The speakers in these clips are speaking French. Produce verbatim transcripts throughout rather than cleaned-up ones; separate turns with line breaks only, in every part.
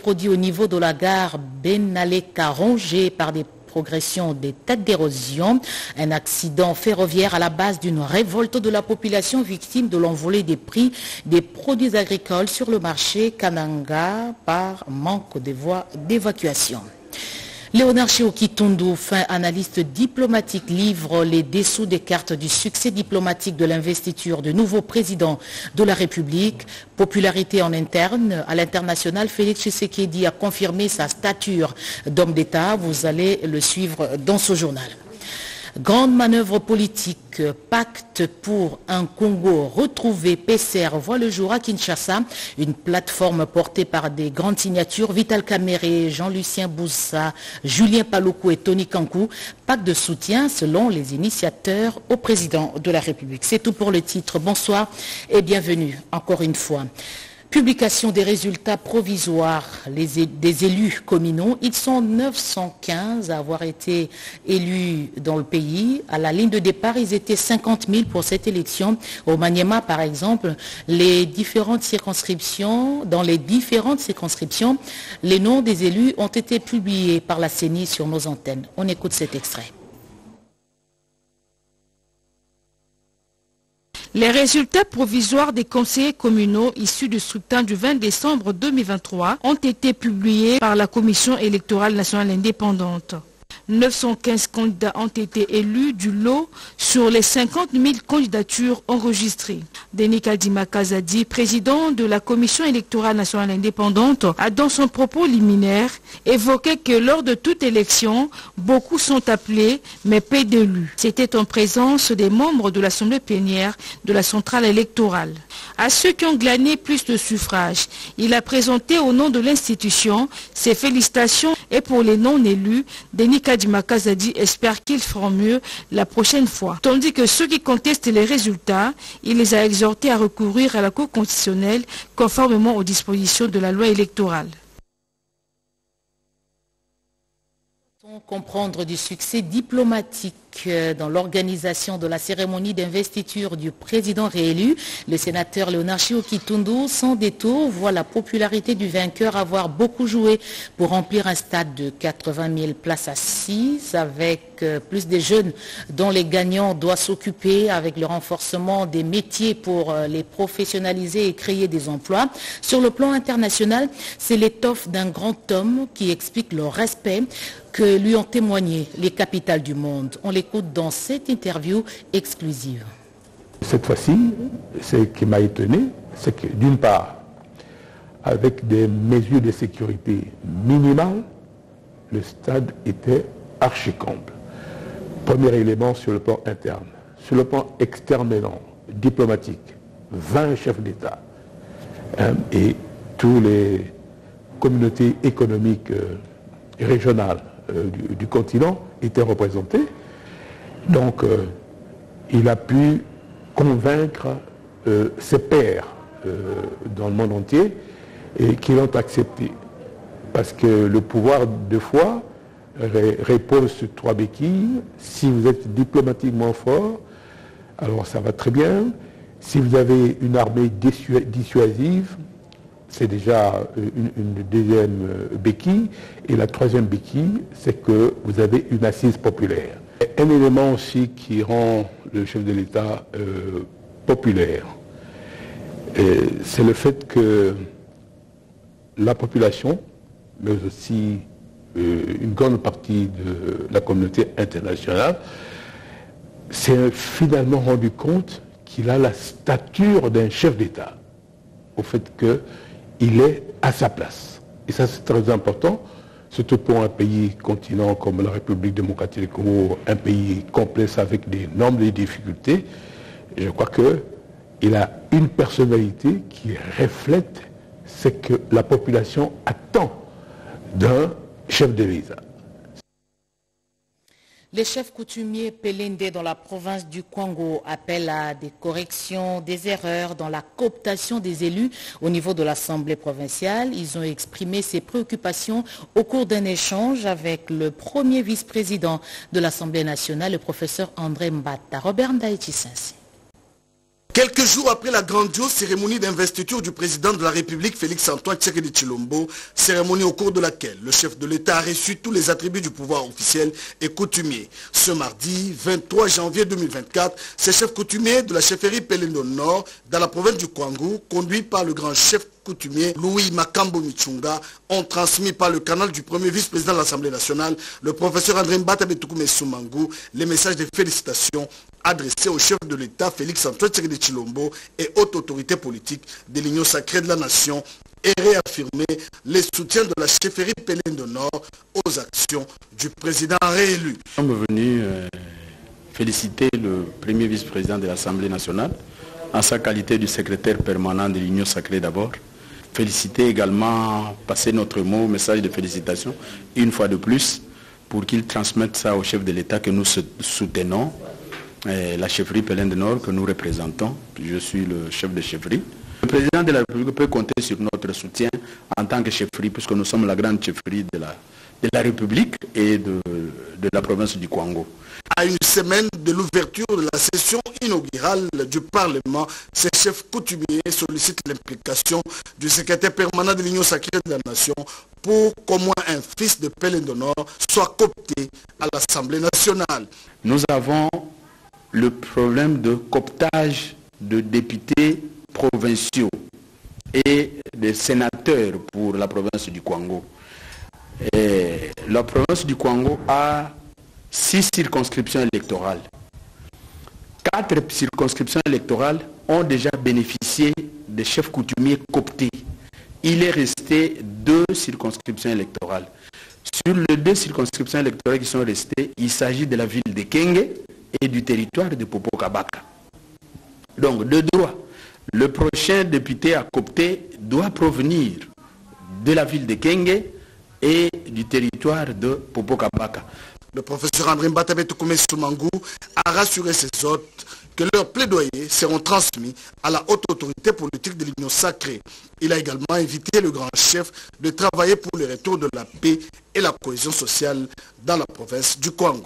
produit au niveau de la gare Benaleka rongée par des progression des têtes d'érosion. Un accident ferroviaire à la base d'une révolte de la population victime de l'envolée des prix des produits agricoles sur le marché Kananga par manque de voies d'évacuation. Léonard Tchéoki-Toundou, fin analyste diplomatique, livre les dessous des cartes du succès diplomatique de l'investiture du nouveau président de la République. Popularité en interne, à l'international, Félix Tshisekedi a confirmé sa stature d'homme d'État. Vous allez le suivre dans ce journal. Grande manœuvre politique, pacte pour un Congo retrouvé, P C R voit le jour à Kinshasa. Une plateforme portée par des grandes signatures, Vital Kamerhe, Jean-Lucien Boussa, Julien Paluku et Tony Kankou. Pacte de soutien selon les initiateurs au président de la République. C'est tout pour le titre. Bonsoir et bienvenue encore une fois. Publication des résultats provisoires les, des élus communaux. Ils sont neuf cent quinze à avoir été élus dans le pays. À la ligne de départ, ils étaient cinquante mille pour cette élection. Au Maniema, par exemple, les différentes circonscriptions, dans les différentes circonscriptions, les noms des élus ont été publiés par la C E N I sur nos antennes. On écoute cet extrait.
Les résultats provisoires des conseillers communaux issus du scrutin du vingt décembre deux mille vingt-trois ont été publiés par la Commission électorale nationale indépendante. neuf cent quinze candidats ont été élus du lot sur les cinquante mille candidatures enregistrées. Denis Kadima Kazadi, président de la Commission électorale nationale indépendante, a dans son propos liminaire évoqué que lors de toute élection, beaucoup sont appelés mais peu d'élus. C'était en présence des membres de l'Assemblée plénière de la centrale électorale. À ceux qui ont glané plus de suffrages, il a présenté au nom de l'institution ses félicitations et pour les non-élus, Denis Kadima Kazadi espère qu'ils feront mieux la prochaine fois. Tandis que ceux qui contestent les résultats, il les a exhortés à recourir à la Cour constitutionnelle conformément aux dispositions de la loi électorale.
Comprendre du succès diplomatique dans l'organisation de la cérémonie d'investiture du président réélu, le sénateur Léonard Tchéoki-Toundou, sans détour, voit la popularité du vainqueur avoir beaucoup joué pour remplir un stade de quatre-vingt mille places assises avec plus de jeunes dont les gagnants doivent s'occuper avec le renforcement des métiers pour les professionnaliser et créer des emplois. Sur le plan international, c'est l'étoffe d'un grand homme qui explique le respect que lui ont témoigné les capitales du monde. On l'écoute dans cette interview exclusive.
Cette fois-ci, ce qui m'a étonné, c'est que d'une part, avec des mesures de sécurité minimales, le stade était archi-comble. Premier élément sur le plan interne. Sur le plan externe, maintenant, diplomatique, vingt chefs d'État hein, et toutes les communautés économiques euh, régionales euh, du, du continent étaient représentées. Donc, euh, il a pu convaincre euh, ses pairs euh, dans le monde entier et qui l'ont accepté. Parce que le pouvoir, de foi, repose sur trois béquilles. Si vous êtes diplomatiquement fort, alors ça va très bien. Si vous avez une armée dissuasive, c'est déjà une, une deuxième béquille. Et la troisième béquille, c'est que vous avez une assise populaire. Un élément aussi qui rend le chef de l'État euh, populaire, c'est le fait que la population, mais aussi euh, une grande partie de la communauté internationale, s'est finalement rendu compte qu'il a la stature d'un chef d'État, au fait qu'il est à sa place. Et ça, c'est très important, surtout pour un pays continent comme la République démocratique du Congo, un pays complexe avec d'énormes difficultés. Et je crois qu'il a une personnalité qui reflète ce que la population attend d'un chef de l'État.
Les chefs coutumiers Pelende dans la province du Congo appellent à des corrections des erreurs dans la cooptation des élus au niveau de l'Assemblée provinciale. Ils ont exprimé ces préoccupations au cours d'un échange avec le premier vice-président de l'Assemblée nationale, le professeur André Mbata. Robert Ndaïti-Sensi.
Quelques jours après la grandiose cérémonie d'investiture du président de la République, Félix-Antoine Tshisekedi Tshilombo, cérémonie au cours de laquelle le chef de l'État a reçu tous les attributs du pouvoir officiel et coutumier. Ce mardi vingt-trois janvier deux mille vingt-quatre, ces chefs coutumiers de la chefferie Pelendo Nord, dans la province du Kwango, conduits par le grand chef coutumier Louis Makambo Michunga, ont transmis par le canal du premier vice-président de l'Assemblée nationale, le professeur André Mbata Betukume Soumangu, les messages de félicitations adressés au chef de l'État Félix-Antoine Tshisekedi Tshilombo et haute autorité politique de l'Union sacrée de la nation et réaffirmer les soutiens de la chefferie Pelendo Nord aux actions du président réélu.
Nous sommes venus euh, féliciter le premier vice-président de l'Assemblée nationale en sa qualité de secrétaire permanent de l'Union sacrée d'abord. Féliciter également, passer notre mot, message de félicitations, une fois de plus, pour qu'il transmette ça au chef de l'État que nous soutenons, et la chefferie Pelendo Nord que nous représentons. Je suis le chef de chefferie. Le président de la République peut compter sur notre soutien en tant que chefferie, puisque nous sommes la grande chefferie de la, de la République et de, de la province du Kwango.
À une semaine de l'ouverture de la session inaugurale du Parlement, ces chefs coutumiers sollicitent l'implication du secrétaire permanent de l'Union sacrée de la nation pour qu'au moins un fils de Pelendo Nord soit coopté à l'Assemblée nationale.
Nous avons le problème de cooptage de députés provinciaux et de sénateurs pour la province du Kwango. Et la province du Kwango a six circonscriptions électorales. Quatre circonscriptions électorales ont déjà bénéficié des chefs coutumiers cooptés. Il est resté deux circonscriptions électorales. Sur les deux circonscriptions électorales qui sont restées, il s'agit de la ville de Kenge et du territoire de Popo-Kabaka. Donc, de droit, le prochain député à coopter doit provenir de la ville de Kenge et du territoire de Popo-Kabaka.
Le professeur André Mbata Betukume Soumangu a rassuré ses hôtes que leurs plaidoyers seront transmis à la haute autorité politique de l'Union sacrée. Il a également invité le grand chef de travailler pour le retour de la paix et la cohésion sociale dans la province du Kwango.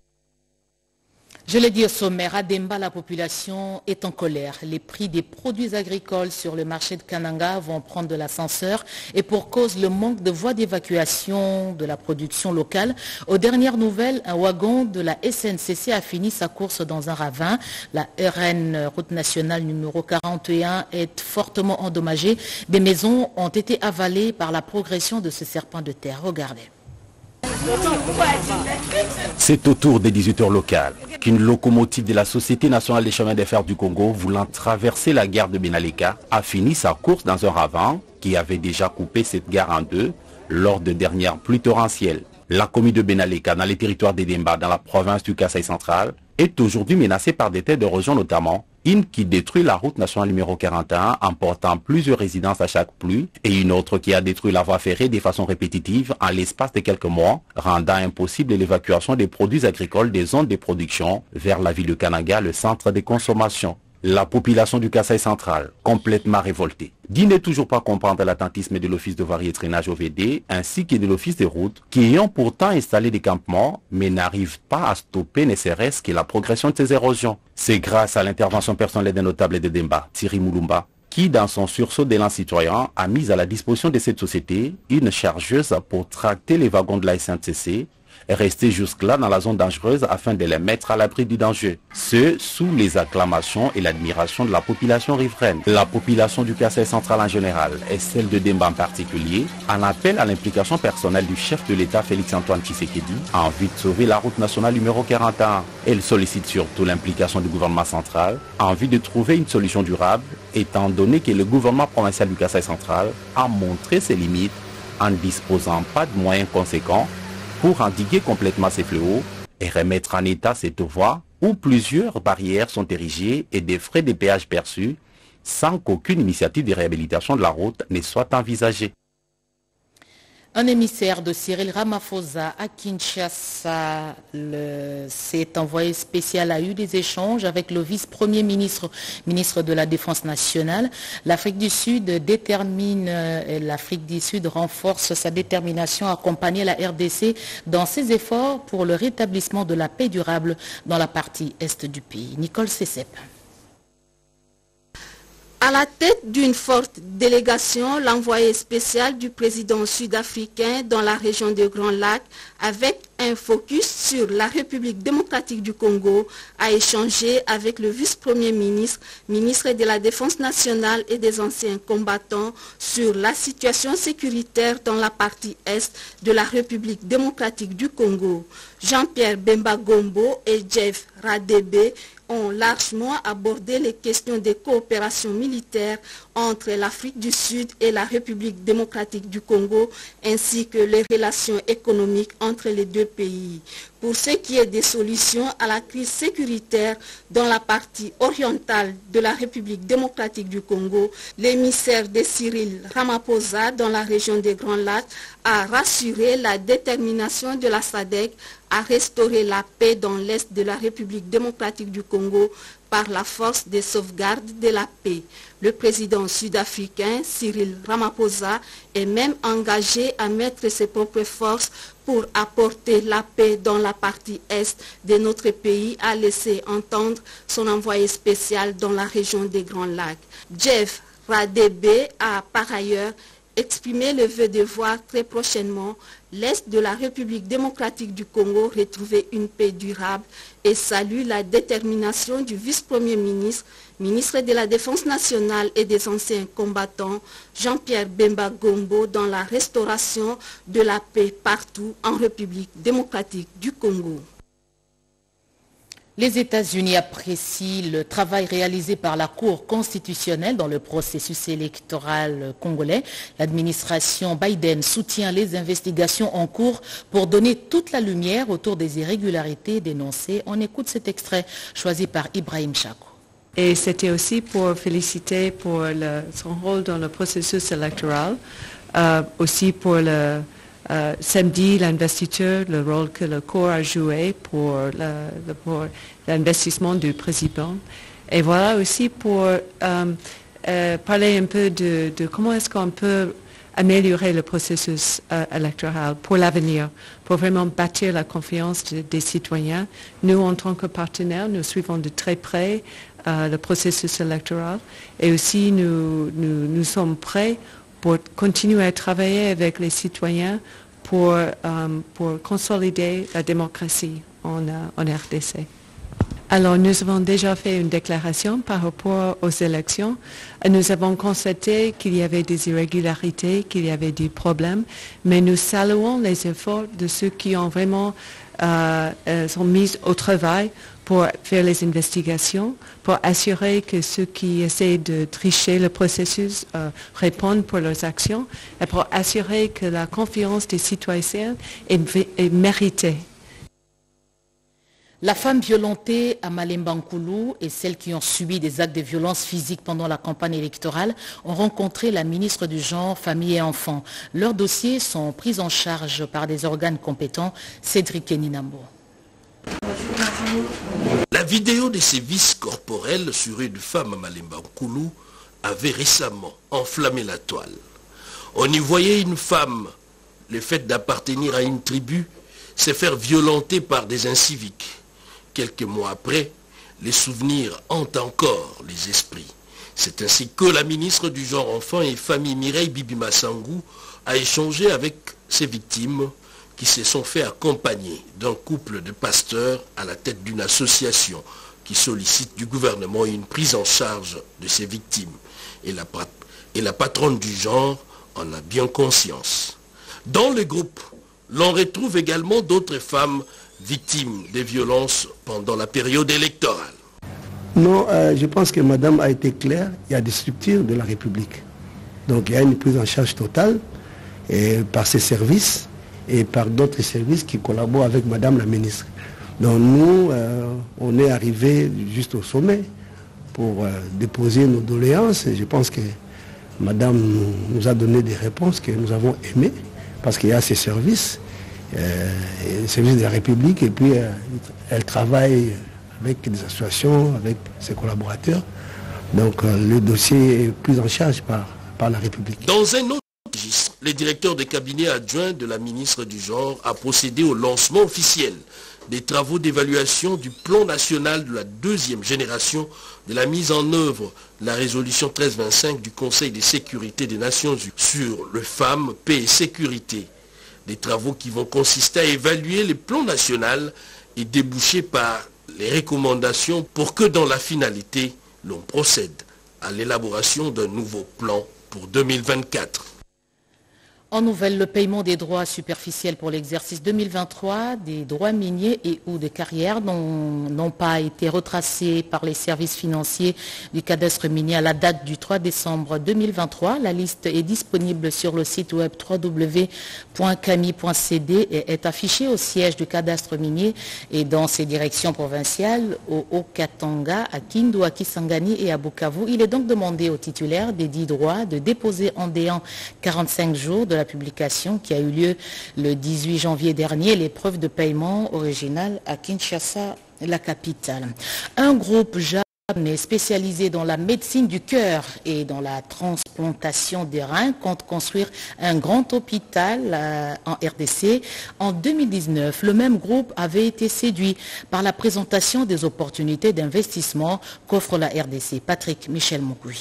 Je l'ai dit au sommaire, à Demba, la population est en colère. Les prix des produits agricoles sur le marché de Kananga vont prendre de l'ascenseur et pour cause le manque de voies d'évacuation de la production locale. Aux dernières nouvelles, un wagon de la S N C C a fini sa course dans un ravin. La R N, route nationale numéro quarante et un, est fortement endommagée. Des maisons ont été avalées par la progression de ce serpent de terre. Regardez.
C'est autour des dix-huit heures locales qu'une locomotive de la Société nationale des chemins de fer du Congo, voulant traverser la gare de Benaleka, a fini sa course dans un ravin qui avait déjà coupé cette gare en deux lors de dernières pluies torrentielles. La commune de Benaleka, dans les territoires d'Edemba, dans la province du Kasaï central, est aujourd'hui menacée par des terres d'érosion, notamment une qui détruit la route nationale numéro quarante et un, emportant plusieurs résidences à chaque pluie, et une autre qui a détruit la voie ferrée de façon répétitive en l'espace de quelques mois, rendant impossible l'évacuation des produits agricoles des zones de production vers la ville de Kananga, le centre de consommation. La population du Kasaï central, complètement révoltée, dit ne toujours pas comprendre l'attentisme de l'Office de voirie et traînage O V D ainsi que de l'Office des routes qui ont pourtant installé des campements mais n'arrivent pas à stopper ne serait-ce que la progression de ces érosions. C'est grâce à l'intervention personnelle d'un notable de Demba, Thierry Moulumba, qui dans son sursaut d'élan citoyen a mis à la disposition de cette société une chargeuse pour tracter les wagons de la S N C C et rester jusque-là dans la zone dangereuse afin de les mettre à l'abri du danger. Ce, sous les acclamations et l'admiration de la population riveraine. La population du Kasaï central en général et celle de Demba en particulier en appelle à l'implication personnelle du chef de l'État Félix-Antoine Tshisekedi en vue de sauver la route nationale numéro quarante et un. Elle sollicite surtout l'implication du gouvernement central en vue de trouver une solution durable, étant donné que le gouvernement provincial du Kasaï central a montré ses limites en ne disposant pas de moyens conséquents pour endiguer complètement ces fléaux et remettre en état cette voie où plusieurs barrières sont érigées et des frais de péage perçus sans qu'aucune initiative de réhabilitation de la route ne soit envisagée.
Un émissaire de Cyril Ramaphosa à Kinshasa, s'est envoyé spécial, a eu des échanges avec le vice-premier ministre, ministre de la Défense nationale. L'Afrique du Sud détermine, l'Afrique du Sud renforce sa détermination à accompagner la R D C dans ses efforts pour le rétablissement de la paix durable dans la partie est du pays. Nicole Cessep.
À la tête d'une forte délégation, l'envoyé spécial du président sud-africain dans la région des Grands Lacs, avec un focus sur la République démocratique du Congo, a échangé avec le vice-premier ministre, ministre de la Défense nationale et des anciens combattants sur la situation sécuritaire dans la partie est de la République démocratique du Congo. Jean-Pierre Bemba Gombo et Jeff Radebe ont largement abordé les questions de coopération militaire entre l'Afrique du Sud et la République démocratique du Congo, ainsi que les relations économiques entre les deux pays. Pour ce qui est des solutions à la crise sécuritaire dans la partie orientale de la République démocratique du Congo, l'émissaire de Cyril Ramaphosa dans la région des Grands Lacs a rassuré la détermination de la S A D C à restaurer la paix dans l'est de la République démocratique du Congo par la force de sauvegarde de la paix. Le président sud-africain Cyril Ramaphosa est même engagé à mettre ses propres forces pour apporter la paix dans la partie est de notre pays, a laissé entendre son envoyé spécial dans la région des Grands Lacs. Jeff Radebe a par ailleurs exprimé le vœu de voir très prochainement l'Est de la République démocratique du Congo retrouver une paix durable et salue la détermination du vice-premier ministre, ministre de la Défense nationale et des anciens combattants, Jean-Pierre Bemba Gombo, dans la restauration de la paix partout en République démocratique du Congo.
Les États-Unis apprécient le travail réalisé par la Cour constitutionnelle dans le processus électoral congolais. L'administration Biden soutient les investigations en cours pour donner toute la lumière autour des irrégularités dénoncées. On écoute cet extrait choisi par Ibrahim Chako.
Et c'était aussi pour féliciter pour le, son rôle dans le processus électoral, euh, aussi pour le Euh, samedi, l'investiture, le rôle que le corps a joué pour, le, le, pour l'investissement du président. Et voilà aussi pour euh, euh, parler un peu de, de comment est-ce qu'on peut améliorer le processus euh, électoral pour l'avenir, pour vraiment bâtir la confiance de, des citoyens. Nous, en tant que partenaires, nous suivons de très près euh, le processus électoral et aussi nous, nous, nous sommes prêts pour continuer à travailler avec les citoyens pour, euh, pour consolider la démocratie en, euh, en R D C. Alors, nous avons déjà fait une déclaration par rapport aux élections. Nous avons constaté qu'il y avait des irrégularités, qu'il y avait des problèmes, mais nous saluons les efforts de ceux qui ont vraiment euh, euh, sont mis au travail pour faire les investigations, pour assurer que ceux qui essaient de tricher le processus euh, répondent pour leurs actions et pour assurer que la confiance des citoyens est, est méritée.
La femme violentée à Malemba-Nkulu et celles qui ont subi des actes de violence physique pendant la campagne électorale ont rencontré la ministre du Genre, Famille et Enfants. Leurs dossiers sont pris en charge par des organes compétents. Cédric Keninambo.
La vidéo de ces vices corporels sur une femme à Malemba-Nkulu avait récemment enflammé la toile. On y voyait une femme, le fait d'appartenir à une tribu, se faire violenter par des inciviques. Quelques mois après, les souvenirs hantent encore les esprits. C'est ainsi que la ministre du Genre, Enfants et Famille, Mireille Bibi Massangou, a échangé avec ces victimes qui se sont fait accompagner d'un couple de pasteurs à la tête d'une association qui sollicite du gouvernement une prise en charge de ces victimes. Et la, et la patronne du genre en a bien conscience. Dans le groupe, l'on retrouve également d'autres femmes victimes des violences pendant la période électorale.
Non, euh, je pense que madame a été claire, il y a des structures de la République. Donc il y a une prise en charge totale et par ses services et par d'autres services qui collaborent avec madame la ministre. Donc nous, euh, on est arrivé juste au sommet pour euh, déposer nos doléances et je pense que madame nous, nous a donné des réponses que nous avons aimées parce qu'il y a ces services, euh, les services de la République et puis euh, elle travaille avec des associations, avec ses collaborateurs. Donc euh, le dossier est pris en charge par, par la République.
Dans un autre registre, Le directeur de cabinet adjoint de la ministre du Genre a procédé au lancement officiel des travaux d'évaluation du plan national de la deuxième génération de la mise en œuvre de la résolution treize vingt-cinq du Conseil de sécurité des Nations Unies sur le femmes, paix et sécurité. Des travaux qui vont consister à évaluer le plan national et déboucher par les recommandations pour que dans la finalité, l'on procède à l'élaboration d'un nouveau plan pour deux mille vingt-quatre.
En nouvelle, le paiement des droits superficiels pour l'exercice deux mille vingt-trois des droits miniers et ou de carrière n'ont pas été retracés par les services financiers du cadastre minier à la date du trois décembre deux mille vingt-trois. La liste est disponible sur le site web w w w point cami point c d et est affichée au siège du cadastre minier et dans ses directions provinciales au Haut-Katanga, à Kindu, à Kisangani et à Bukavu. Il est donc demandé aux titulaires des dix droits de déposer en déant quarante-cinq jours de la publication qui a eu lieu le dix-huit janvier dernier, l'épreuve de paiement originale à Kinshasa, la capitale. Un groupe japonais spécialisé dans la médecine du cœur et dans la transplantation des reins compte construire un grand hôpital euh, en R D C. En deux mille dix-neuf, le même groupe avait été séduit par la présentation des opportunités d'investissement qu'offre la R D C. Patrick Michel Moukoui.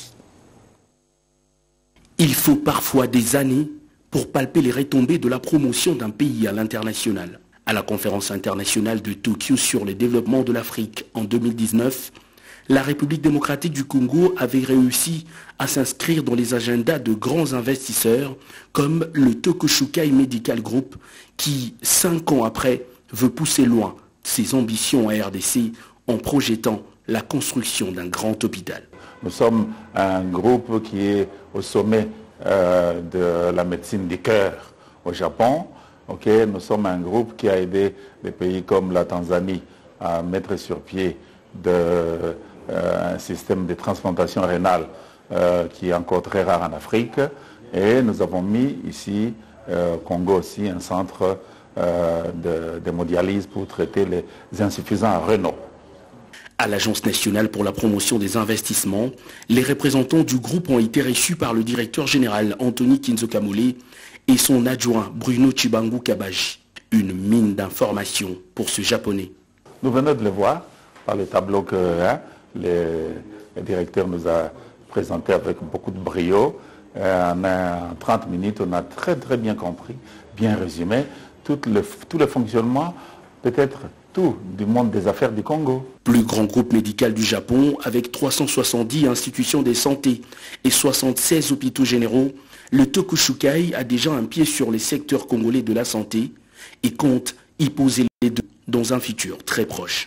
Il faut parfois des années pour palper les retombées de la promotion d'un pays à l'international. À la conférence internationale de Tokyo sur le développement de l'Afrique en deux mille dix-neuf, la République démocratique du Congo avait réussi à s'inscrire dans les agendas de grands investisseurs comme le Tokushukai Medical Group qui, cinq ans après, veut pousser loin ses ambitions en R D C en projetant la construction d'un grand hôpital.
Nous sommes un groupe qui est au sommet Euh, de la médecine du cœur au Japon. Okay, nous sommes un groupe qui a aidé des pays comme la Tanzanie à mettre sur pied de, euh, un système de transplantation rénale euh, qui est encore très rare en Afrique. Et nous avons mis ici, euh, au Congo aussi, un centre euh, de, d'hémodialyse pour traiter les insuffisants rénaux.
À l'Agence nationale pour la promotion des investissements, les représentants du groupe ont été reçus par le directeur général Anthony Kinzokamole et son adjoint Bruno Chibangu Kabaji. Une mine d'informations pour ce Japonais.
Nous venons de le voir par le tableau que hein, le, le directeur nous a présenté avec beaucoup de brio. Euh, en trente minutes, on a très très bien compris, bien résumé, tout le, tout le fonctionnement, peut-être tout du monde des affaires du Congo.
Plus grand groupe médical du Japon, avec trois cent soixante-dix institutions de santé et soixante-seize hôpitaux généraux, le Tokushukai a déjà un pied sur les secteurs congolais de la santé et compte y poser les deux dans un futur très proche.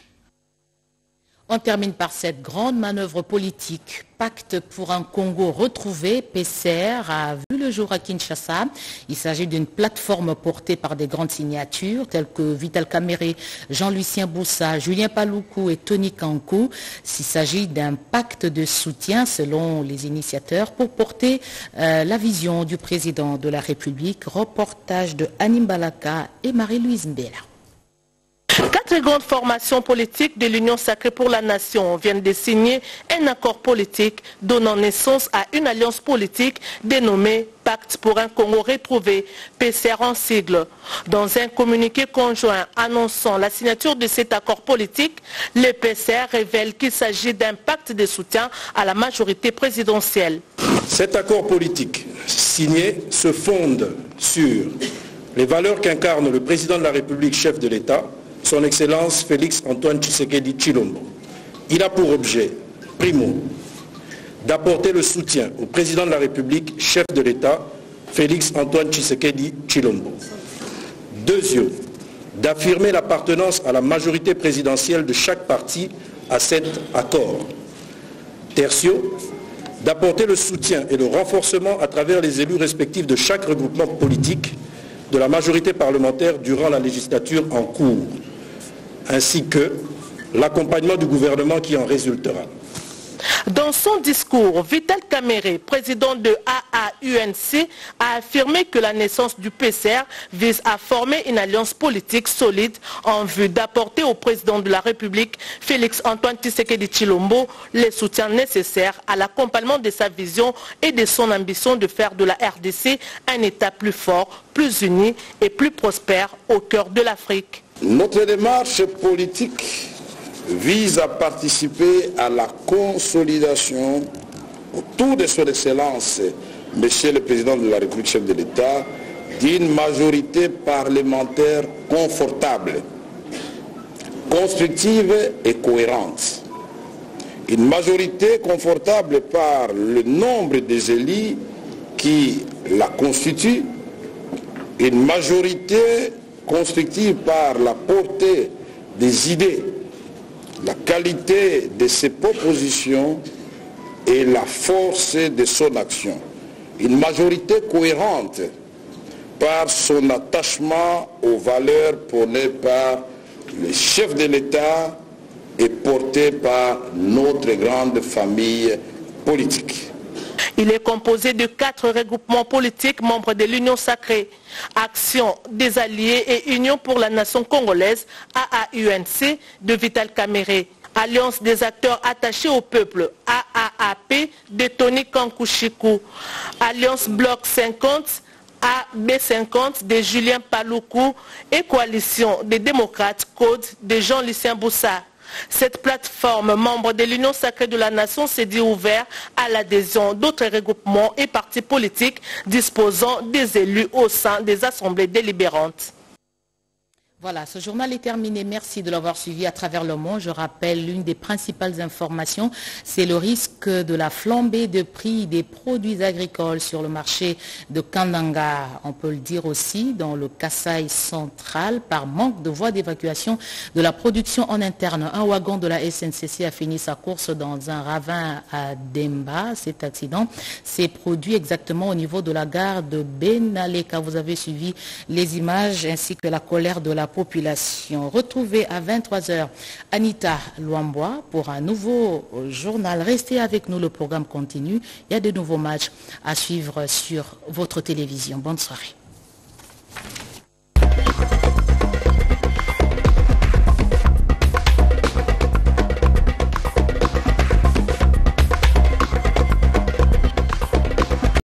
On termine par cette grande manœuvre politique. Pacte pour un Congo retrouvé, P C R, a vu le jour à Kinshasa. Il s'agit d'une plateforme portée par des grandes signatures telles que Vital Kamerhe, Jean-Lucien Boussa, Julien Paluku et Tony Kankou. Il s'agit d'un pacte de soutien selon les initiateurs pour porter euh, la vision du président de la République. Reportage de Anim Balaka et Marie-Louise Mbela.
Quatre grandes formations politiques de l'Union sacrée pour la nation viennent de signer un accord politique donnant naissance à une alliance politique dénommée Pacte pour un Congo retrouvé, P C R en sigle. Dans un communiqué conjoint annonçant la signature de cet accord politique, le P C R révèle qu'il s'agit d'un pacte de soutien à la majorité présidentielle.
Cet accord politique signé se fonde sur les valeurs qu'incarne le président de la République, chef de l'État, son Excellence Félix Antoine Tshisekedi Tshilombo. Il a pour objet, primo, d'apporter le soutien au président de la République, chef de l'État, Félix Antoine Tshisekedi Tshilombo. Deuxièmement, d'affirmer l'appartenance à la majorité présidentielle de chaque parti à cet accord. Tertio, d'apporter le soutien et le renforcement à travers les élus respectifs de chaque regroupement politique de la majorité parlementaire durant la législature en cours, ainsi que l'accompagnement du gouvernement qui en résultera.
Dans son discours, Vital Kamerhe, président de A A U N C, a affirmé que la naissance du P C R vise à former une alliance politique solide en vue d'apporter au président de la République, Félix Antoine Tshisekedi Tshilombo, les soutiens nécessaires à l'accompagnement de sa vision et de son ambition de faire de la R D C un État plus fort, plus uni et plus prospère au cœur de l'Afrique.
Notre démarche politique vise à participer à la consolidation autour de son excellence, Monsieur le Président de la République, chef de l'État, d'une majorité parlementaire confortable, constructive et cohérente. Une majorité confortable par le nombre des élus qui la constituent, une majorité constructive par la portée des idées, la qualité de ses propositions et la force de son action. Une majorité cohérente par son attachement aux valeurs prônées par le chef de l'État et portées par notre grande famille politique.
Il est composé de quatre regroupements politiques membres de l'Union sacrée. Action des Alliés et Union pour la Nation congolaise, A A U N C, de Vital Kamerhe. Alliance des acteurs attachés au peuple, A A A P, de Tony Kankushiku. Alliance Bloc cinquante, A B cinquante, de Julien Paluku. Et Coalition des démocrates, Code, de Jean-Lucien Boussa. Cette plateforme, membre de l'Union sacrée de la Nation, s'est dit ouverte à l'adhésion d'autres regroupements et partis politiques disposant des élus au sein des assemblées délibérantes.
Voilà, ce journal est terminé. Merci de l'avoir suivi à travers le monde. Je rappelle l'une des principales informations, c'est le risque de la flambée de prix des produits agricoles sur le marché de Kandanga. On peut le dire aussi dans le Kasaï central par manque de voies d'évacuation de la production en interne. Un wagon de la S N C C a fini sa course dans un ravin à Demba. Cet accident s'est produit exactement au niveau de la gare de Benaleka. Vous avez suivi les images ainsi que la colère de la population. Retrouvez à vingt-trois heures Anita Luambois pour un nouveau journal. Restez avec nous, le programme continue. Il y a de nouveaux matchs à suivre sur votre télévision. Bonne soirée.